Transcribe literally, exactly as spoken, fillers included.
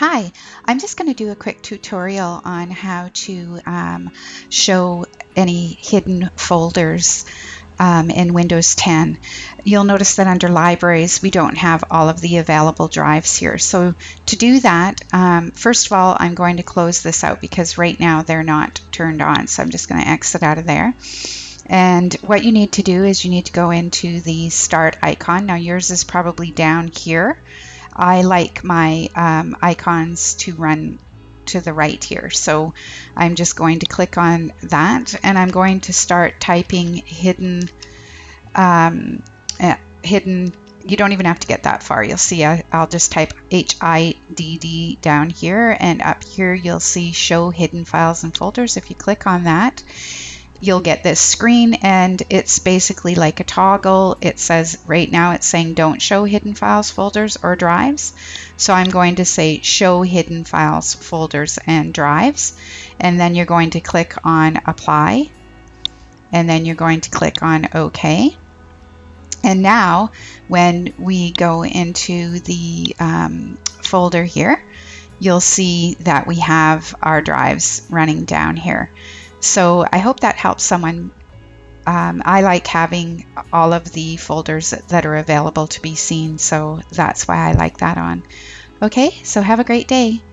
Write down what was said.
Hi, I'm just going to do a quick tutorial on how to um, show any hidden folders um, in Windows ten. You'll notice that under Libraries we don't have all of the available drives here. So to do that, um, first of all, I'm going to close this out because right now they're not turned on. So I'm just going to exit out of there. And what you need to do is you need to go into the Start icon. Now yours is probably down here. I like my um, icons to run to the right here. So I'm just going to click on that and I'm going to start typing hidden, um, uh, hidden, you don't even have to get that far. You'll see I, I'll just type H I D D down here, and up here you'll see show hidden files and folders. If you click on that, you'll get this screen, and it's basically like a toggle. It says right now it's saying don't show hidden files, folders, or drives. So I'm going to say show hidden files, folders, and drives. And then you're going to click on apply. And then you're going to click on OK. And now when we go into the um, folder here, you'll see that we have our drives running down here. So I hope that helps someone. Um, I like having all of the folders that are available to be seen, so that's why I like that on. Okay, so have a great day.